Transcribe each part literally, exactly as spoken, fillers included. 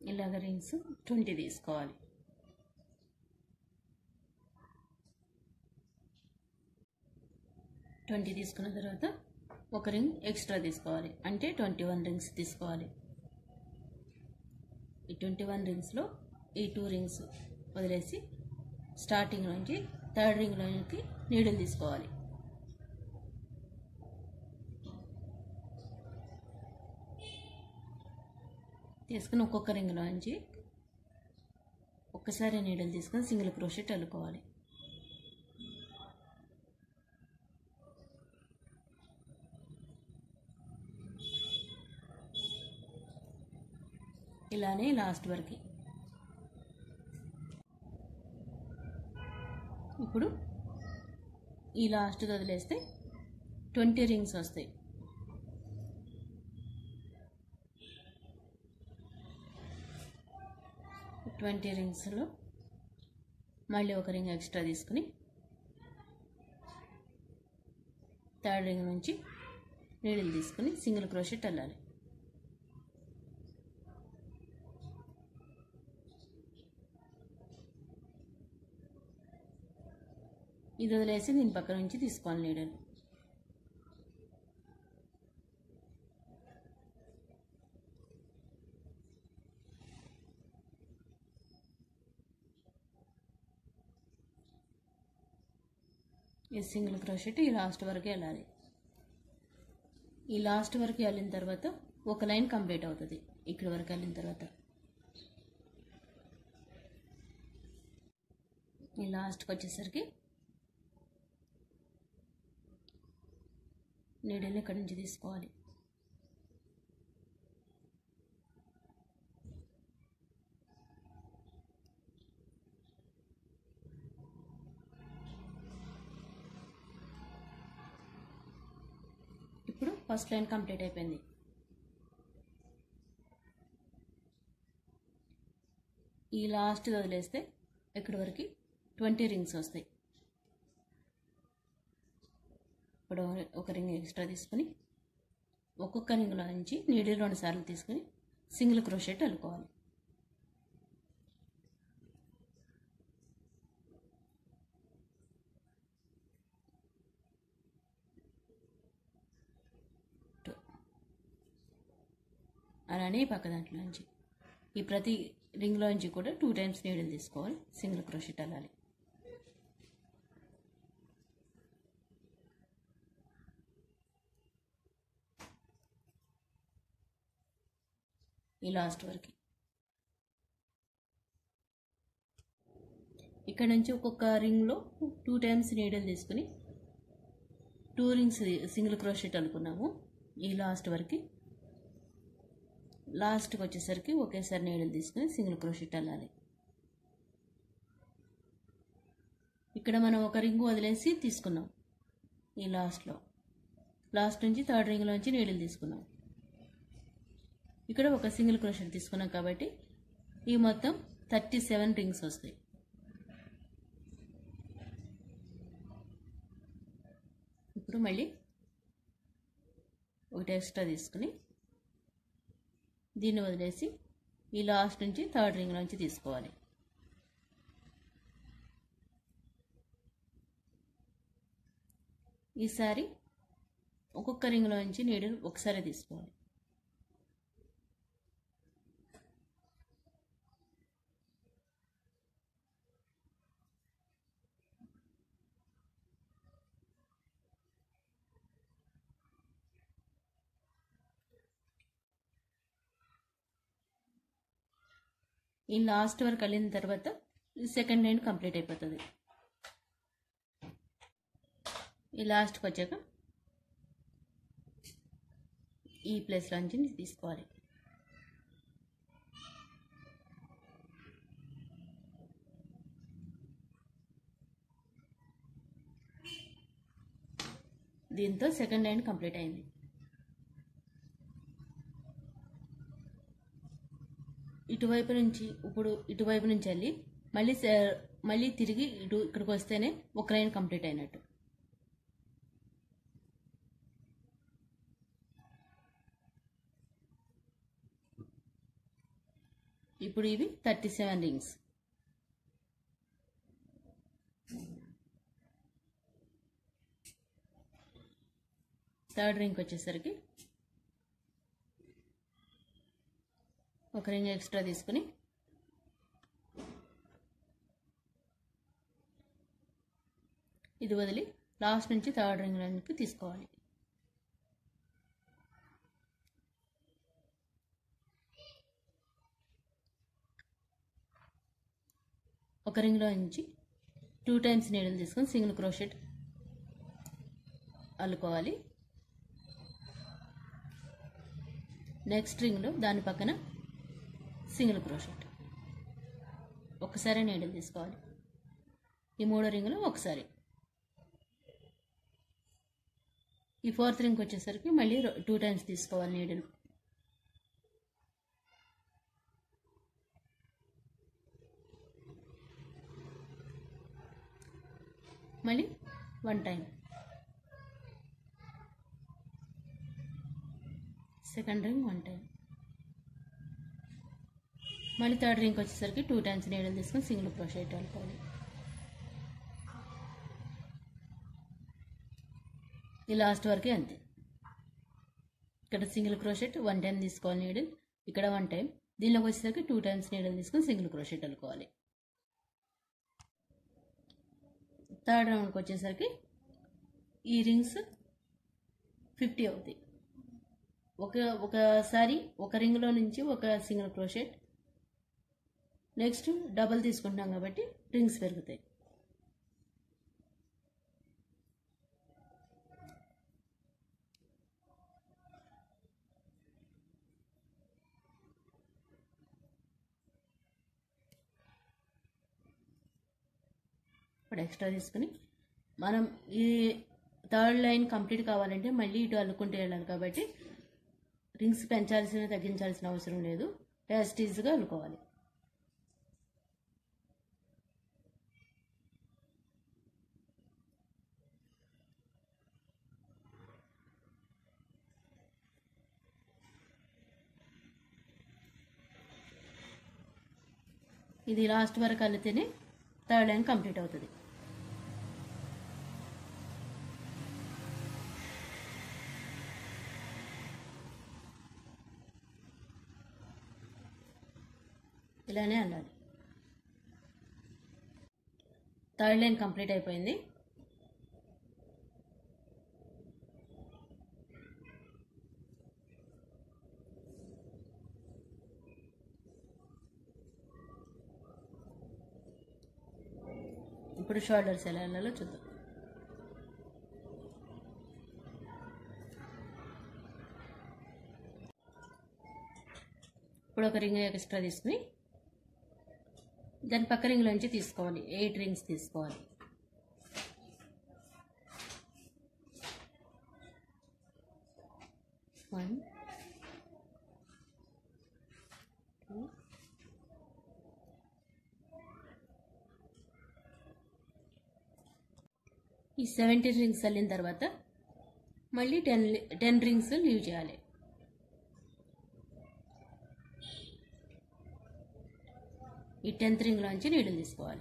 ఇలాగ rings twenty తీసుకోవాలి. Twenty తీసుకున్న తర్వాత ఒక రింగ్ ఎక్స్ట్రా తీసుకోవాలి, అంటే ట్వంటీ వన్ రింగ్స్ తీసుకోవాలి. ఈ ట్వంటీ వన్ రింగ్స్లో ఈ టూ రింగ్స్ వదిలేసి స్టార్టింగ్ నుంచి థర్డ్ రింగ్లోకి నీడిల్ తీసుకోవాలి. తీసుకుని ఒక్కొక్క రింగ్లో నుంచి ఒక్కసారి నీడిల్ తీసుకొని సింగిల్ క్రోషెట్ అల్లుకోవాలి. ఇలానే లాస్ట్ వరకు. ఇప్పుడు ఈ లాస్ట్ వదిలేస్తే ట్వంటీ రింగ్స్ వస్తాయి. ట్వంటీ రింగ్స్లో మళ్ళీ ఒక రింగ్ ఎక్స్ట్రా తీసుకుని థర్డ్ రింగ్ నుంచి నీడిల్ తీసుకుని సింగిల్ క్రోషెట్ అల్లాలి. ఇది వదిలేసి దీని పక్క నుంచి తీసుకోవాలి నీడిల్. ఈ సింగిల్ క్రోషెట్ ఈ లాస్ట్ వరకు వెళ్ళాలి. ఈ లాస్ట్ వరకు వెళ్ళిన తర్వాత ఒక లైన్ కంప్లీట్ అవుతుంది. ఇక్కడ వరకు వెళ్ళిన తర్వాత ఈ లాస్ట్కి వచ్చేసరికి నీడిల్ని ఇక్కడి నుంచి తీసుకోవాలి. ఇప్పుడు ఫస్ట్ లైన్ కంప్లీట్ అయిపోయింది. ఈ లాస్ట్ వదిలేస్తే ఇక్కడి వరకు ట్వంటీ రింగ్స్ వస్తాయి. ఇప్పుడు ఒక రింగ్ ఎక్స్ట్రా తీసుకుని ఒక్కొక్క రింగ్లో నుంచి నీడిల్ రెండు సార్లు తీసుకుని సింగిల్ క్రోషెట్ అల్లుకోవాలి. అలానే ఈ పక్క దాంట్లో నుంచి ఈ ప్రతి రింగ్లో నుంచి కూడా టూ టైమ్స్ నీడిల్ తీసుకోవాలి, సింగిల్ క్రోషెట్ అల్లాలి. ఈ లాస్ట్ వరకు. ఇక్కడ నుంచి ఒక్కొక్క రింగ్లో టూ టైమ్స్ నీడిల్ తీసుకుని టూ రింగ్స్ సింగిల్ క్రోషెట్ అనుకున్నాము. ఈ లాస్ట్ వరకు. లాస్ట్కి వచ్చేసరికి ఒకేసారి నీడిల్ తీసుకుని సింగిల్ క్రోషెట్ అల్లాలి. ఇక్కడ మనం ఒక రింగ్ వదిలేసి తీసుకున్నాం. ఈ లాస్ట్లో లాస్ట్ నుంచి థర్డ్ రింగ్లోంచి నీడిల్ తీసుకున్నాం. ఇక్కడ ఒక సింగిల్ క్రోషెట్ తీసుకున్నాం కాబట్టి ఈ మొత్తం థర్టీ సెవెన్ రింగ్స్ వస్తాయి. ఇప్పుడు మళ్ళీ ఒకటి ఎక్స్ట్రా తీసుకుని దీన్ని వదిలేసి ఈ లాస్ట్ నుంచి థర్డ్ రింగ్ నుంచి తీసుకోవాలి. ఈసారి ఒక్కొక్క రింగ్లో నుంచి నీడిల్ ఒకసారి తీసుకోవాలి. ఈ లాస్ట్ వరకు వెళ్ళిన తర్వాత సెకండ్ లైన్ కంప్లీట్ అయిపోతుంది. ఈ లాస్ట్కి వచ్చాక ఈ ప్లేస్లో నుంచి తీసుకోవాలి. దీంతో సెకండ్ లైన్ కంప్లీట్ అయింది. ఇటువైపు నుంచి ఇప్పుడు ఇటువైపు నుంచి వెళ్ళి మళ్ళీ మళ్ళీ తిరిగి ఇటు ఇక్కడికి వస్తేనే ఒక లైన్ కంప్లీట్ అయినట్టు. ఇప్పుడు ఇవి thirty seven rings. Third ring వచ్చేసరికి ఒక రింగ్ ఎక్స్ట్రా తీసుకుని ఇది వదిలి లాస్ట్ నుంచి థర్డ్ రింగ్ రింగ్కి తీసుకోవాలి. ఒక రింగ్లో నుంచి టూ టైమ్స్ నీడలు తీసుకొని సింగిల్ క్రోషెట్ అల్లుకోవాలి. నెక్స్ట్ రింగ్లో దాని పక్కన సింగిల్ క్రోషెట్, ఒకసారి నీడలు తీసుకోవాలి. ఈ మూడో రింగ్లో ఒకసారి. ఈ ఫోర్త్ రింగ్ వచ్చేసరికి మళ్ళీ టూ టైమ్స్ తీసుకోవాలి నీడలు. మళ్ళీ one time. Second ring one time. మళ్ళీ థర్డ్ రింగ్ వచ్చేసరికి టూ టైమ్స్ నీడలు తీసుకొని సింగిల్ క్రోషెట్ అనుకోవాలి. ఈ లాస్ట్ వరకే అంతే. ఇక్కడ సింగిల్ క్రోషెట్ వన్ టైం తీసుకోవాలి నీడల్, ఇక్కడ వన్ టైం. దీనిలోకి వచ్చేసరికి టూ టైమ్స్ నీడలు తీసుకొని సింగిల్ క్రోషెట్ అనుకోవాలి. థర్డ్ రౌండ్కి వచ్చేసరికి ఈ రింగ్స్ ఫిఫ్టీ అవుతాయి. ఒక ఒకసారి ఒక రింగ్లో నుంచి ఒక సింగిల్ క్రోషెట్, నెక్స్ట్ డబల్ తీసుకుంటాం కాబట్టి రింగ్స్ పెరుగుతాయి. ఇప్పుడు ఎక్స్ట్రా తీసుకుని మనం ఈ థర్డ్ లైన్ కంప్లీట్ కావాలంటే మళ్ళీ ఇటు అల్లుకుంటూ వెళ్ళాలి కాబట్టి రింగ్స్ పెంచాల్సిన తగ్గించాల్సిన అవసరం లేదు, యాజ్ ఈజీగా అల్లుకోవాలి. ఇది లాస్ట్ వరకు అల్లితేనే థర్డ్ లైన్ కంప్లీట్ అవుతుంది. ఇలానే అల్లాలి. థర్డ్ లైన్ కంప్లీట్ అయిపోయింది. ఇప్పుడు షోల్డర్స్ ఎలా వెళ్ళాలో చూద్దాం. ఇప్పుడు ఒక రింగ్ ఎక్స్ట్రా తీసుకుని దాని పక్క రింగ్ నుంచి తీసుకోవాలి. ఎయిట్ రింగ్స్ తీసుకోవాలి. వన్ టూ ఈ సెవెంటీన్ రింగ్స్ అల్లిన తర్వాత మళ్ళీ టెన్ టెన్ రింగ్స్ లీవ్ చేయాలి. ఈ టెన్త్ రింగ్లోంచి నీడలు తీసుకోవాలి.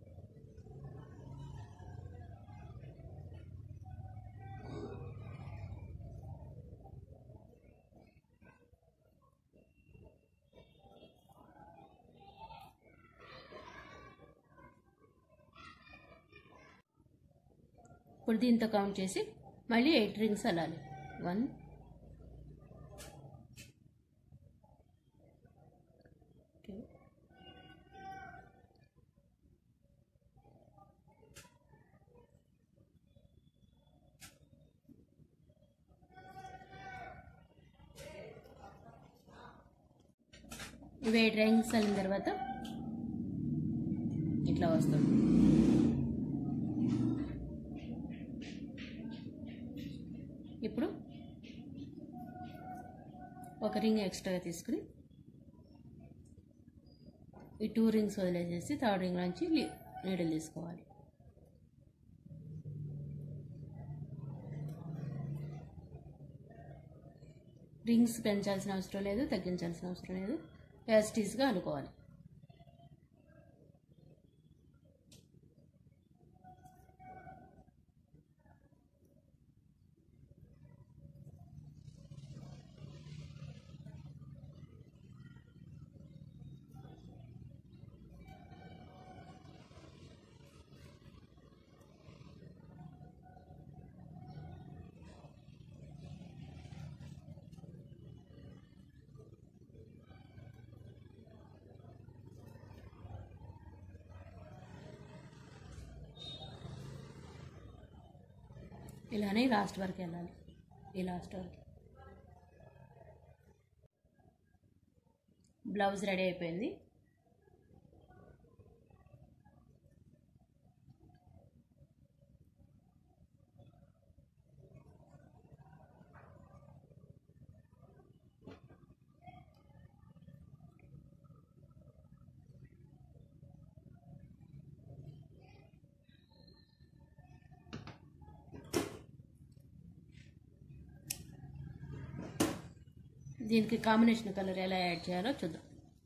ఇప్పుడు దీంతో కౌంట్ చేసి మళ్ళీ ఎయిట్ రింగ్స్ అల్లాలి. వన్ టూ ఇవి ఎయిట్ రింగ్స్ అల్లిన తర్వాత ఇట్లా వస్తుంది. ఇప్పుడు ఒక రింగ్ ఎక్స్ట్రాగా తీసుకుని ఈ టూ రింగ్స్ వదిలేసేసి థర్డ్ రింగ్ నుంచి నీడలు తీసుకోవాలి. రింగ్స్ పెంచాల్సిన అవసరం లేదు, తగ్గించాల్సిన అవసరం లేదు, యాజ్ ఇట్ ఈస్గా అనుకోవాలి. ఇలానే లాస్ట్ వరకు వెళ్ళాలి. ఈ లాస్ట్ వరకు బ్లౌజ్ రెడీ అయిపోయింది. దీనికి కాంబినేషన్ కలర్ ఎలా యాడ్ చేయాలో చూద్దాం.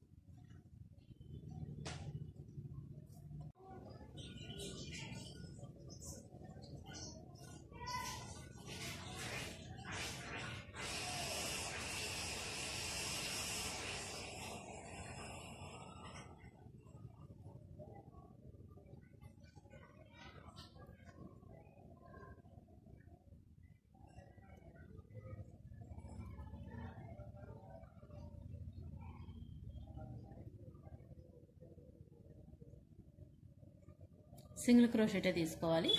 సింగిల్ క్రోషెట్ తీసుకోవాలి.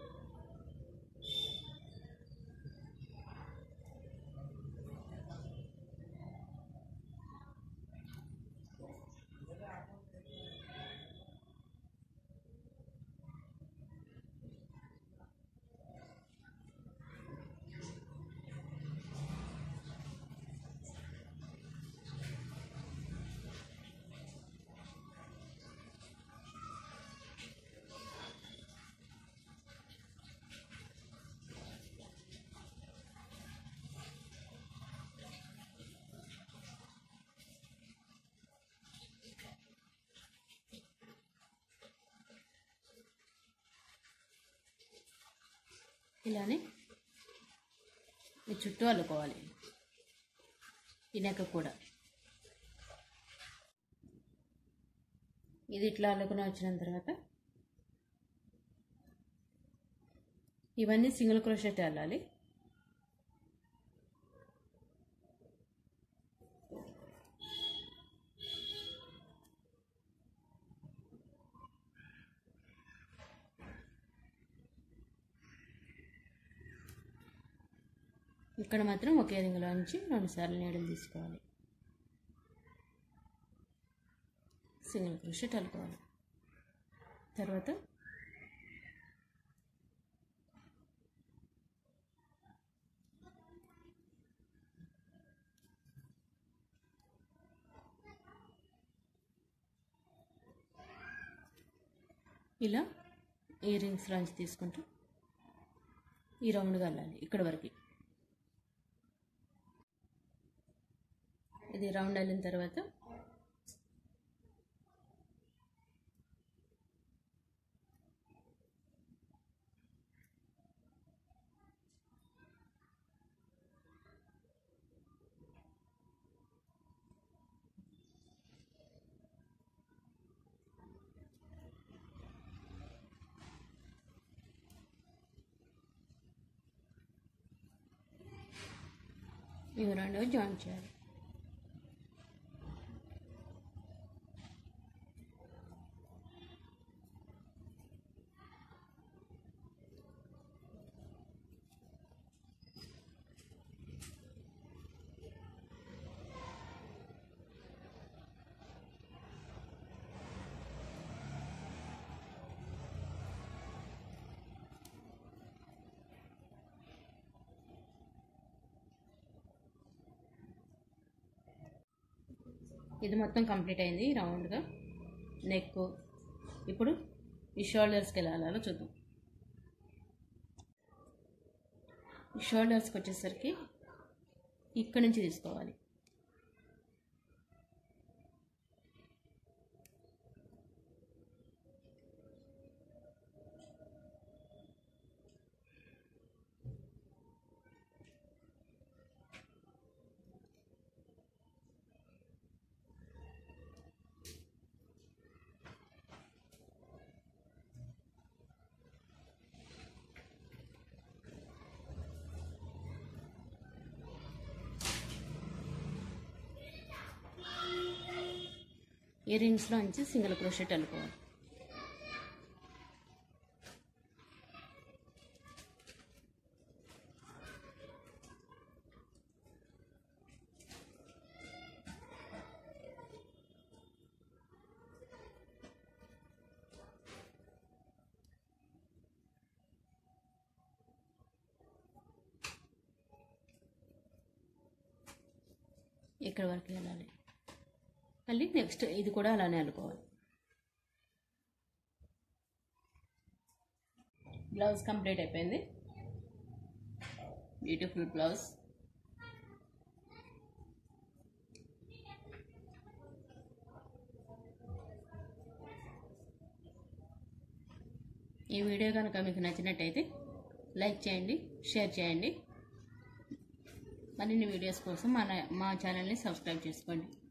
ఇలానే ఈ చుట్టూ అల్లుకోవాలి. ఈ నెక్ కూడా ఇది ఇట్లా అల్లుకుని వచ్చిన తర్వాత ఇవన్నీ సింగిల్ క్రోషెట్ అల్లాలి. ఇక్కడ మాత్రం ఒకే రింగులో నుంచి రెండు సార్లు నీడలు తీసుకోవాలి. సింగిల్ క్రోషెట్ అల్లుకోవాలి. తర్వాత ఇలా ఈ రింగ్స్ నుంచి తీసుకుంటూ ఈ రౌండ్గా అల్లాలి ఇక్కడ వరకు. ఇది రౌండ్ అల్లిన తర్వాత ఇవి రెండు జాయిన్ చేయాలి. ఇది మొత్తం కంప్లీట్ అయింది రౌండ్గా నెక్. ఇప్పుడు ఈ షోల్డర్స్కి ఎలా వెళ్ళాలో చూద్దాం. ఈ షోల్డర్స్కి వచ్చేసరికి ఇక్కడ నుంచి తీసుకోవాలి. ఈ రింగ్స్లో నుంచి సింగిల్ క్రోషెట్ అల్లుకోవాలి. ఇక్కడ వరకు వెళ్ళాలి. మళ్ళీ నెక్స్ట్ ఇది కూడా అలానే అల్లుకోవాలి. బ్లౌజ్ కంప్లీట్ అయిపోయింది. Beautiful blouse. ఈ వీడియో కనుక మీకు నచ్చినట్టయితే లైక్ చేయండి, షేర్ చేయండి. మరిన్ని వీడియోస్ కోసం మన మా ఛానల్ని సబ్స్క్రైబ్ చేసుకోండి.